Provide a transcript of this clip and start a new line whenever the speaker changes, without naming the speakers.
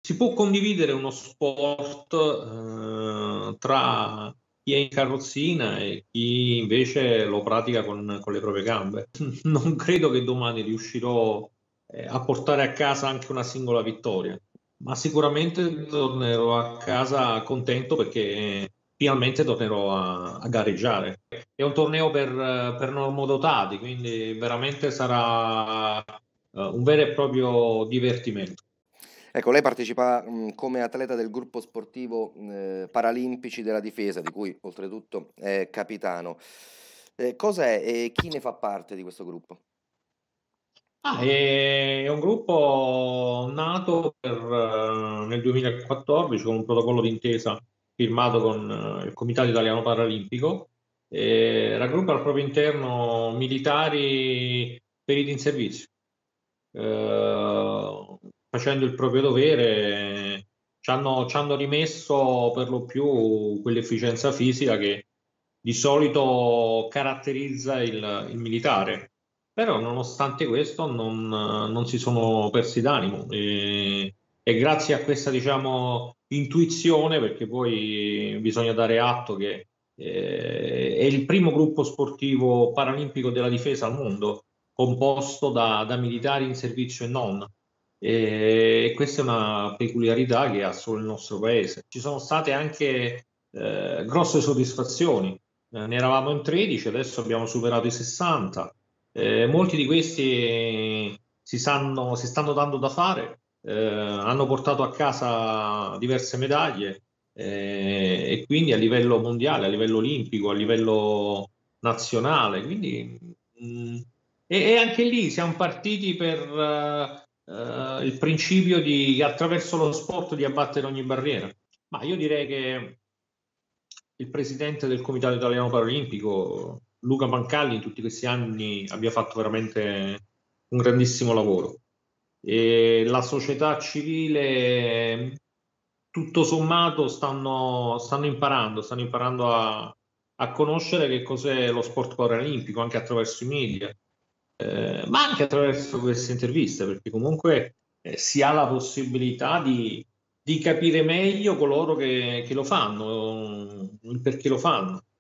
si può condividere uno sport tra chi è in carrozzina e chi invece lo pratica con le proprie gambe. Non credo che domani riuscirò a portare a casa anche una singola vittoria, ma sicuramente tornerò a casa contento perché finalmente tornerò a gareggiare. È un torneo per normodotati, quindi veramente sarà un vero e proprio divertimento.
Ecco, lei partecipa come atleta del gruppo sportivo Paralimpici della Difesa, di cui oltretutto è capitano. Cos'è e chi ne fa parte di questo gruppo?
È un gruppo nato nel 2014 con un protocollo d'intesa firmato con il Comitato Italiano Paralimpico e raggruppa al proprio interno militari feriti in servizio. Facendo il proprio dovere, ci hanno rimesso per lo più quell'efficienza fisica che di solito caratterizza il militare. Però, nonostante questo, non si sono persi d'animo e grazie a questa, diciamo, intuizione, perché poi bisogna dare atto che è il primo gruppo sportivo paralimpico della difesa al mondo composto da militari in servizio e non. E questa è una peculiarità che ha solo il nostro paese. Ci sono state anche grosse soddisfazioni. Ne eravamo in 13, adesso abbiamo superato i 60. Molti di questi si stanno dando da fare, hanno portato a casa diverse medaglie e quindi a livello mondiale, a livello olimpico, a livello nazionale. Quindi, e anche lì siamo partiti per il principio di attraverso lo sport di abbattere ogni barriera. Ma io direi che il presidente del Comitato Italiano Paralimpico, Luca Pancalli, in tutti questi anni abbia fatto veramente un grandissimo lavoro. E la società civile, tutto sommato, stanno imparando a conoscere che cos'è lo sport paralimpico anche attraverso i media, ma anche attraverso queste interviste, perché comunque si ha la possibilità di capire meglio coloro che lo fanno, il perché lo fanno.